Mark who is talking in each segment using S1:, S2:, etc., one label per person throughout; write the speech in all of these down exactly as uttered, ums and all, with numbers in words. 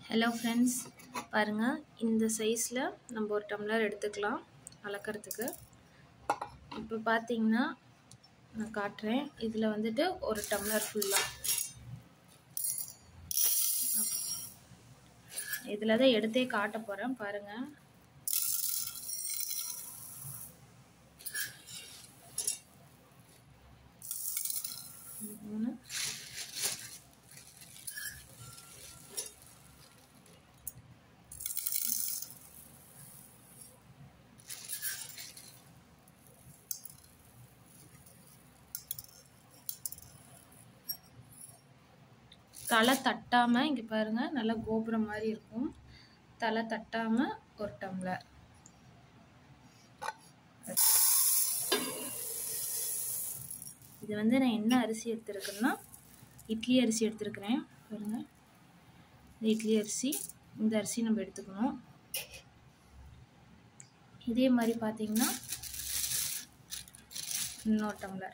S1: Hello friends, பாருங்கள். இந்த சைஸில் நம்ம ஒரு டம்ளர் எடுத்துக்கலாம் அளக்கிறதுக்கு. இப்போ பார்த்தீங்கன்னா நான் காட்டுறேன். இதில் வந்துட்டு ஒரு டம்ளர் ஃபுல்லாக இதில் தான் எடுத்தே காட்ட போகிறேன். பாருங்கள், மூணு தலை தட்டாமல், இங்கே பாருங்கள், நல்லா கோபுரம் மாதிரி இருக்கும். தலை தட்டாமல் ஒரு டம்ளர். இது வந்து நான் என்ன அரிசி எடுத்துருக்கேன்னா இட்லி அரிசி எடுத்துருக்கிறேன். பாருங்கள், இந்த இட்லி அரிசி, இந்த அரிசி நம்ம எடுத்துக்கணும். இதே மாதிரி பார்த்தீங்கன்னா இன்னொரு டம்ளர்.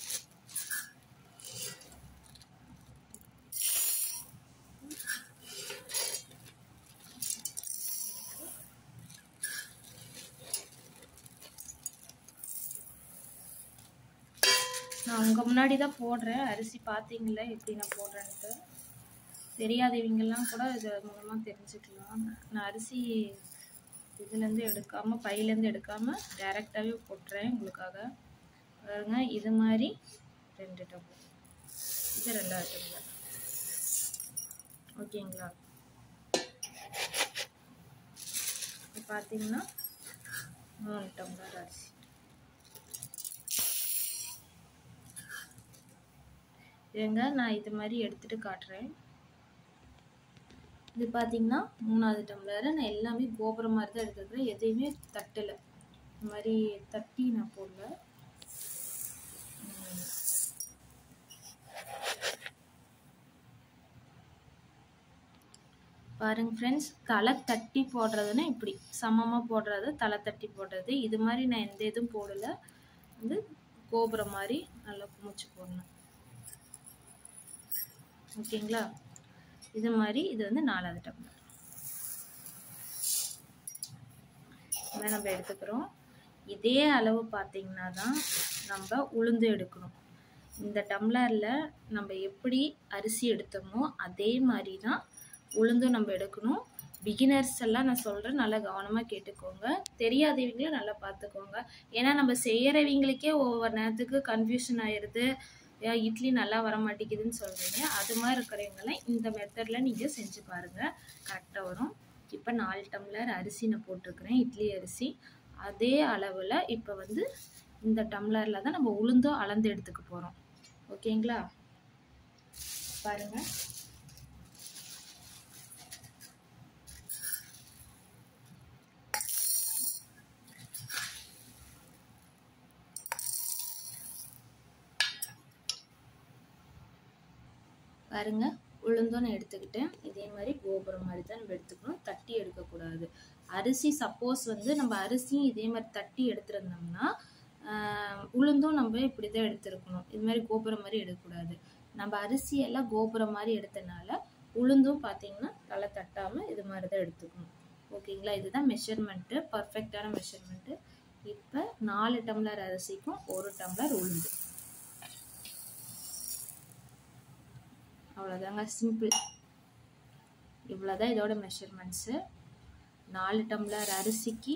S1: நான் உங்கள் முன்னாடி தான் போடுறேன். அரிசி பார்த்தீங்களா எப்படி நான் போடுறேன்ட்டு. தெரியாதவங்கெல்லாம் கூட இது மூலமாக தெரிஞ்சுக்கலாம். நான் அரிசி இதுலேருந்து எடுக்காமல், பையிலேருந்து எடுக்காமல் டைரெக்டாகவே போட்டுறேன் உங்களுக்காக. பாருங்க, இது மாதிரி ரெண்டு டம்ளர், இது ரெண்டாவது டம்ளர். ஓகேங்களா? இப்போ பார்த்தீங்கன்னா மூணு டம்ளர் அரிசி. ஏங்க, நான் இது மாதிரி எடுத்துகிட்டு காட்டுறேன். இது பார்த்தீங்கன்னா மூணாவது டம்ளர். நான் எல்லாமே கோபுரம் மாதிரி தான் எடுத்துக்கிறேன். எதையுமே தட்டலை. இந்த மாதிரி தட்டி நான் போடல. பாருங்க ஃப்ரெண்ட்ஸ், தலை தட்டி போடுறதுன்னா இப்படி சமமாக போடுறது, தலை தட்டி போடுறது. இது மாதிரி நான் எந்த இதுவும் போடலை. வந்து கோபுரம் மாதிரி நல்லா குமிச்சு போடணும். ஓகேங்களா? இது மாதிரி இது வந்து நாலாவது டம்ளர் நம்ம எடுத்துக்கிறோம். இதே அளவு பார்த்தீங்கன்னா தான் நம்ம உளுந்து எடுக்கணும். இந்த டம்ளரில் நம்ம எப்படி அரிசி எடுத்தோமோ அதே மாதிரி தான் உளுந்தும் நம்ம எடுக்கணும். பிகினர்ஸ் எல்லாம் நான் சொல்கிறேன், நல்லா கவனமாக கேட்டுக்கோங்க. தெரியாதவங்களும் நல்லா பார்த்துக்கோங்க. ஏன்னா நம்ம செய்கிறவங்களுக்கே ஒவ்வொரு நேரத்துக்கு கன்ஃபியூஷன் ஆயிடுது. இட்லி நல்லா வர மாட்டேங்குதுன்னு சொல்கிறீங்க. அது மாதிரி இருக்கிறவங்களாம் இந்த மெத்தடில் நீங்கள் செஞ்சு பாருங்கள், கரெக்டாக வரும். இப்போ நாலு டம்ளர் அரிசி நான் போட்டிருக்கிறேன், இட்லி அரிசி. அதே அளவில் இப்போ வந்து இந்த டம்ளரில் தான் நம்ம உளுந்தும் அளந்து எடுத்துக்க போகிறோம். ஓகேங்களா? பாருங்கள், பாருங்க, உளுந்தும் நான் எடுத்துக்கிட்டேன். இதே மாதிரி கோபுரம் மாதிரி தான் நம்ம எடுத்துக்கணும். தட்டி எடுக்கக்கூடாது. அரிசி சப்போஸ் வந்து நம்ம அரிசியும் இதே மாதிரி தட்டி எடுத்துருந்தோம்னா உளுந்தும் நம்ம இப்படி தான் எடுத்துருக்கணும். இது மாதிரி கோபுரம் மாதிரி எடுக்கக்கூடாது. நம்ம அரிசியெல்லாம் கோபுரம் மாதிரி எடுத்தனால உளுந்தும் பார்த்தீங்கன்னா தலை தட்டாமல் இது மாதிரி தான் எடுத்துக்கணும். ஓகேங்களா? இதுதான் மெஷர்மெண்ட்டு, பர்ஃபெக்டான மெஷர்மெண்ட்டு. இப்போ நாலு டம்ளர் அரிசிக்கும் ஒரு டம்ளர் உளுந்து. அவ்வளோதாங்க, சிம்பிள். இவ்வளோதான் இதோட மெஷர்மெண்ட்ஸு. நாலு டம்ளர் அரிசிக்கு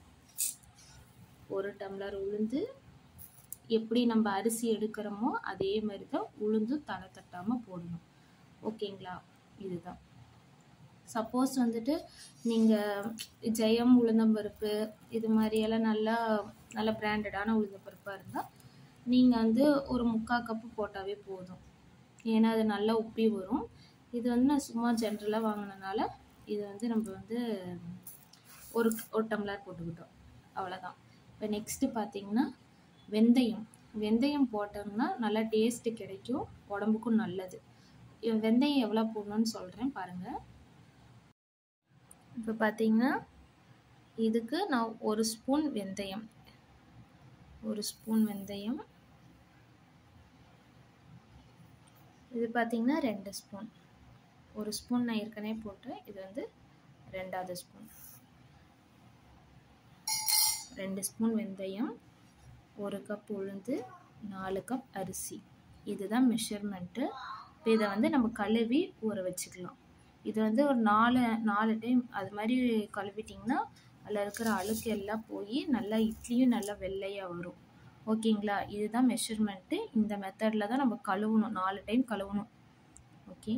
S1: ஒரு டம்ளர் உளுந்து. எப்படி நம்ம அரிசி எடுக்கிறோமோ அதே மாதிரி தான் உளுந்து தலை தட்டாமல் போடணும். ஓகேங்களா? இதுதான். சப்போஸ் வந்துட்டு நீங்கள் ஜெயம் உளுந்தம்பருப்பு இது மாதிரியெல்லாம் நல்லா நல்ல பிராண்டடான உளுந்தம்பருப்பாக இருந்தால் நீங்கள் வந்து ஒரு முக்கால் கப்பு போட்டாவே போதும். ஏன்னா அது நல்லா உப்பி வரும். இது வந்து நான் சும்மா ஜென்ரலாக வாங்கினனால இது வந்து நம்ம வந்து ஒரு ஒரு டம்ளர் போட்டுக்கிட்டோம். அவ்வளோதான். இப்போ நெக்ஸ்ட்டு பார்த்தீங்கன்னா வெந்தயம். வெந்தயம் போட்டோம்னா நல்லா டேஸ்ட்டு கிடைக்கும், உடம்புக்கும் நல்லது. வெந்தயம் எவ்வளோ போடணும்னு சொல்கிறேன் பாருங்கள். இப்போ பார்த்தீங்கன்னா இதுக்கு நான் ஒரு ஸ்பூன் வெந்தயம், ஒரு ஸ்பூன் வெந்தயம். இது பார்த்தீங்கன்னா ரெண்டு ஸ்பூன். ஒரு ஸ்பூன் நான் ஏற்கனவே போட்டேன். இது வந்து ரெண்டாவது ஸ்பூன். ரெண்டு ஸ்பூன் வெந்தயம், ஒரு கப் உளுந்து, நாலு கப் அரிசி. இதுதான் மெஷர்மெண்ட்டு. இப்போ இதை வந்து நம்ம கழுவி ஊற வச்சுக்கலாம். இது வந்து ஒரு நாலு நாலு டைம் அது மாதிரி கழுவிட்டிங்கன்னா அதில் இருக்கிற அழுக்கு எல்லாம் போய் நல்லா இட்லியும் நல்லா வெள்ளையாக வரும். ஓகேங்களா? இதுதான் மெஷர்மெண்ட்டு. இந்த மெத்தடில் தான் நம்ம கழுவணும். நாலு டைம் கழுவணும். ஓகே,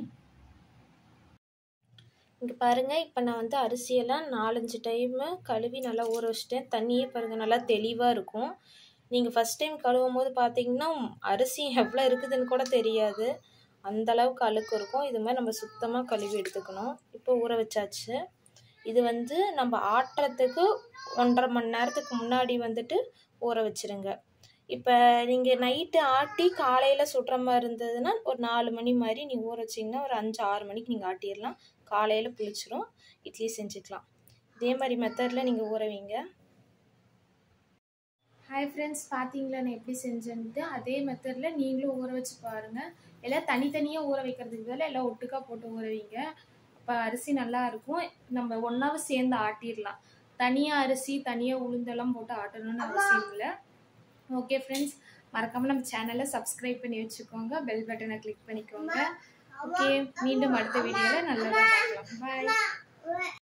S1: இங்கே பாருங்கள். இப்போ நான் வந்து அரிசியெல்லாம் நாலஞ்சு டைமு கழுவி நல்லா ஊற வச்சிட்டேன். தண்ணியே பாருங்கள் நல்லா தெளிவாக இருக்கும். நீங்கள் ஃபஸ்ட் டைம் கழுவும் போது பார்த்தீங்கன்னா அரிசி எவ்வளோ இருக்குதுன்னு கூட தெரியாது. அந்தளவுக்கு அழுக்கு இருக்கும். இது மாதிரி நம்ம சுத்தமாக கழுவி எடுத்துக்கணும். இப்போ ஊற வச்சாச்சு. இது வந்து நம்ம ஆட்டுறதுக்கு ஒன்றரை மணி நேரத்துக்கு முன்னாடி வந்துட்டு ஊற வச்சுருங்க. இப்போ நீங்கள் நைட்டு ஆட்டி காலையில் சுடுற மாதிரி இருந்ததுன்னா ஒரு நாலு மணி மாதிரி நீங்கள் ஊற வச்சிங்கன்னா ஒரு அஞ்சு ஆறு மணிக்கு நீங்கள் ஆட்டிடலாம். காலையில் புளிச்சிரும், இட்லி செஞ்சுக்கலாம். இதே மாதிரி மெத்தடில் நீங்கள் ஊற வைங்க. ஹாய் ஃப்ரெண்ட்ஸ், பார்த்தீங்களா நான் எப்படி செஞ்சேன்ட்டு? அதே மெத்தடில் நீங்களும் ஊற வச்சு பாருங்கள். எல்லாம் தனித்தனியாக ஊற வைக்கிறதுக்கு பதிலாக எல்லாம் ஒட்டுக்கா போட்டு ஊற வைங்க. இப்போ அரிசி நல்லா இருக்கும். நம்ம ஒன்றாவே சேர்ந்து ஆட்டிடலாம். தனியாக அரிசி தனியாக உளுந்தெல்லாம் போட்டு ஆட்டணும்னு அவசியம் இல்லை. ஓகே ஃப்ரெண்ட்ஸ், மறக்காமல் நம்ம சேனலை சப்ஸ்கிரைப் பண்ணி வச்சுக்கோங்க. பெல் பட்டனை கிளிக் பண்ணிக்கோங்க. ஓகே, மீண்டும் அடுத்த வீடியோவில் நல்லா பார்க்கலாம். பாய்.